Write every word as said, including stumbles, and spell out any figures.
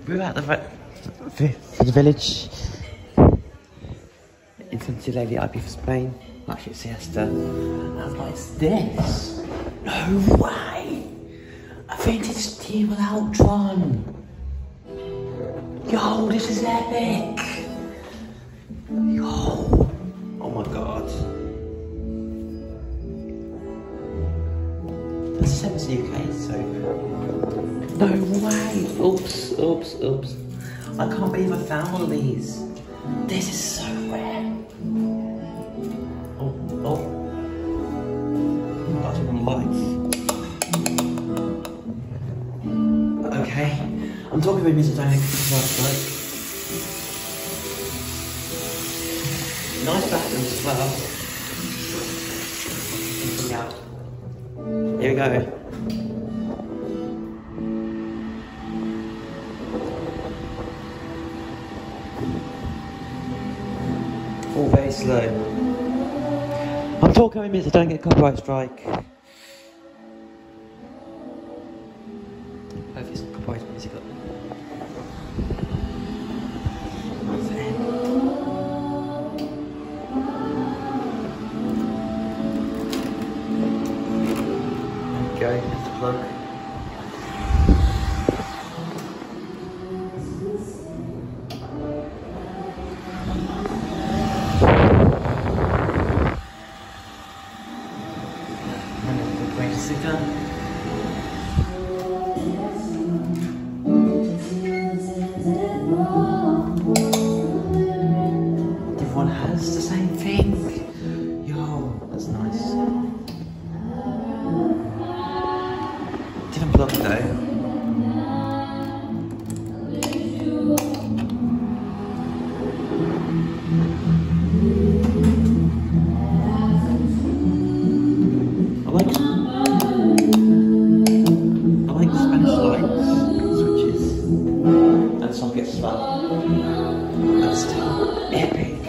We're at the, the, the village in Santilli, Ibiza, Spain. Actually, it's Siesta. And what's this? No way! A vintage Steibel Eltron! Yo, this is epic! Yo! Oh my god. That's sent to the U K, so... No way! Oops, oops, oops. I can't believe I found one of these. This is so rare. Oh, oh. That's on the lights. Okay. I'm talking about music dynamic last night. Nice bathrooms as well. Here we go. All very slow. I'm talking about music, don't get a copyright strike. Hopefully it's not copyright music up. Go, here's the plug. And a good way to sit down. Everyone has the same thing. Yo, that's nice. Different plug though. I like I like Spanish lights, switches, and sockets as well. That's still epic.